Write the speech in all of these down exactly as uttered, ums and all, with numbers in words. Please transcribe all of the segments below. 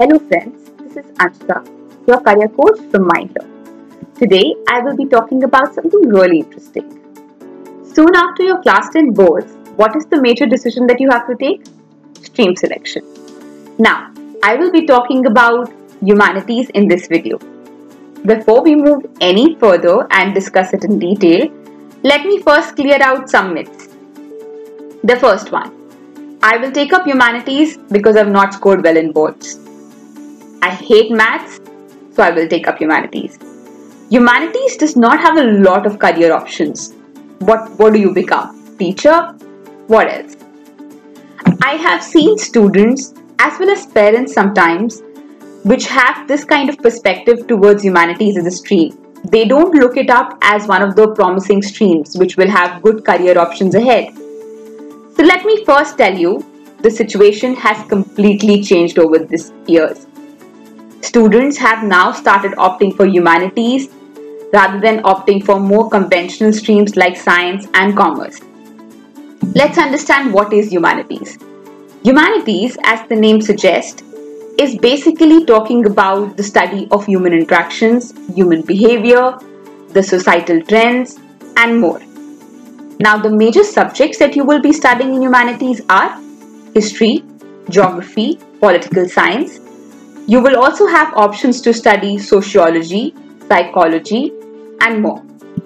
Hello friends, this is Anshika, your career coach from Mindler. Today I will be talking about something really interesting. Soon after your class ten boards, what is the major decision that you have to take? Stream selection. Now, I will be talking about humanities in this video. Before we move any further and discuss it in detail, let me first clear out some myths. The first one, I will take up humanities because I've not scored well in boards. I hate maths, so I will take up humanities. Humanities does not have a lot of career options. What, what do you become? Teacher? What else? I have seen students as well as parents sometimes which have this kind of perspective towards humanities as a stream. They don't look it up as one of the promising streams which will have good career options ahead. So let me first tell you, the situation has completely changed over these years. Students have now started opting for humanities rather than opting for more conventional streams like science and commerce. Let's understand what is humanities. Humanities, as the name suggests, is basically talking about the study of human interactions, human behavior, the societal trends, and more. Now, the major subjects that you will be studying in humanities are history, geography, political science. You will also have options to study sociology, psychology, and more.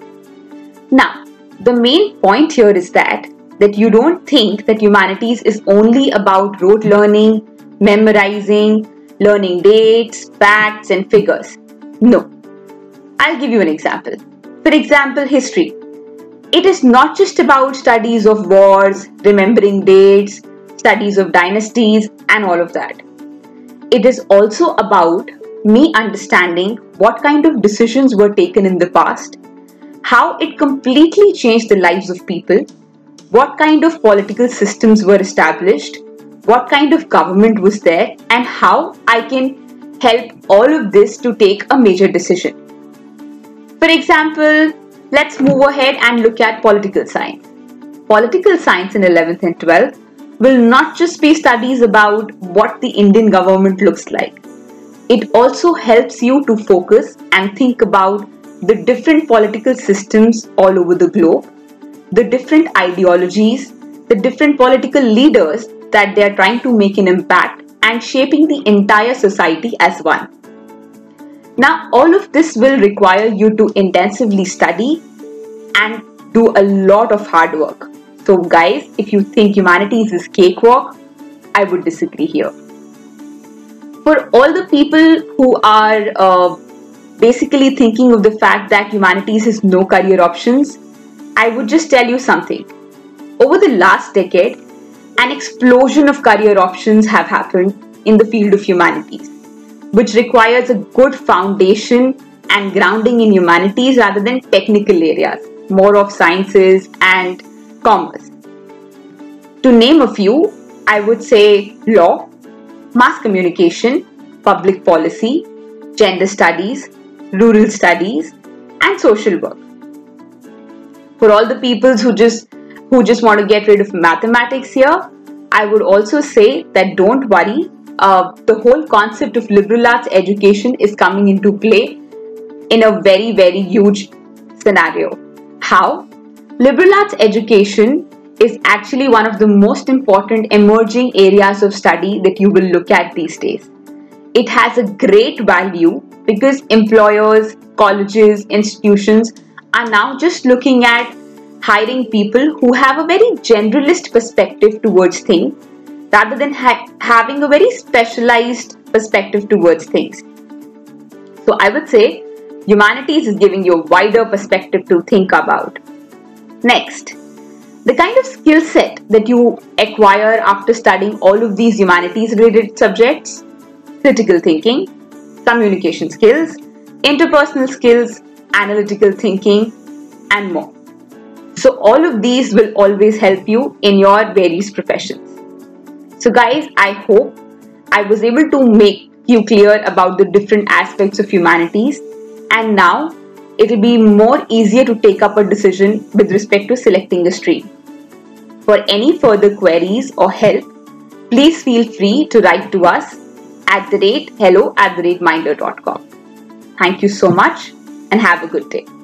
Now, the main point here is that, that you don't think that humanities is only about rote learning, memorizing, learning dates, facts, and figures. No. I'll give you an example. For example, history. It is not just about studies of wars, remembering dates, studies of dynasties, and all of that. It is also about me understanding what kind of decisions were taken in the past, how it completely changed the lives of people, what kind of political systems were established, what kind of government was there, and how I can help all of this to take a major decision. For example, let's move ahead and look at political science. Political science in eleventh and twelfth will not just be studies about what the Indian government looks like. It also helps you to focus and think about the different political systems all over the globe, the different ideologies, the different political leaders that they are trying to make an impact and shaping the entire society as one. Now, all of this will require you to intensively study and do a lot of hard work. So guys, if you think humanities is cakewalk, I would disagree here. For all the people who are uh, basically thinking of the fact that humanities has no career options, I would just tell you something. Over the last decade, an explosion of career options have happened in the field of humanities, which requires a good foundation and grounding in humanities rather than technical areas, more of sciences and commerce. To name a few, I would say law, mass communication, public policy, gender studies, rural studies, and social work. For all the people who just who just want to get rid of mathematics here, I would also say that don't worry, uh, the whole concept of liberal arts education is coming into play in a very, very huge scenario. How? Liberal arts education is actually one of the most important emerging areas of study that you will look at these days. It has a great value because employers, colleges, institutions are now just looking at hiring people who have a very generalist perspective towards things rather than ha- having a very specialized perspective towards things. So I would say humanities is giving you a wider perspective to think about. Next, the kind of skill set that you acquire after studying all of these humanities related subjects: critical thinking, communication skills, interpersonal skills, analytical thinking, and more. So all of these will always help you in your various professions. So guys, I hope I was able to make you clear about the different aspects of humanities, and now it will be more easier to take up a decision with respect to selecting a stream. For any further queries or help, please feel free to write to us at the rate hello at the rate mindler dot com. Thank you so much and have a good day.